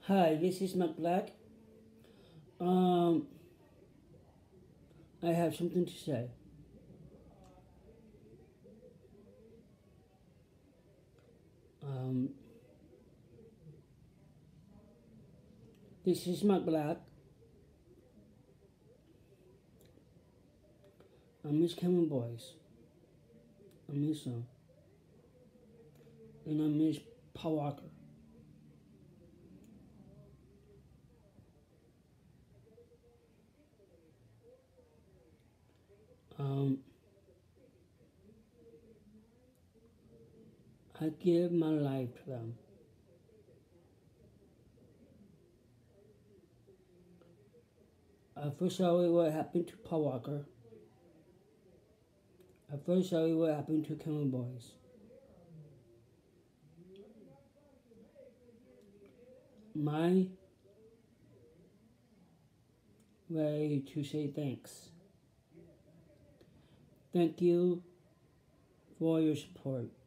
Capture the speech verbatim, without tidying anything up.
Hi, this is Mac Black. Um, I have something to say. Um, this is Mac Black. I miss Cameron Boys. I miss them. And I miss Paul Walker. Um, I give my life to them. I first saw what happened to Paul Walker. I first saw what happened to Cameron Boys. My way to say thanks. Thank you for your support.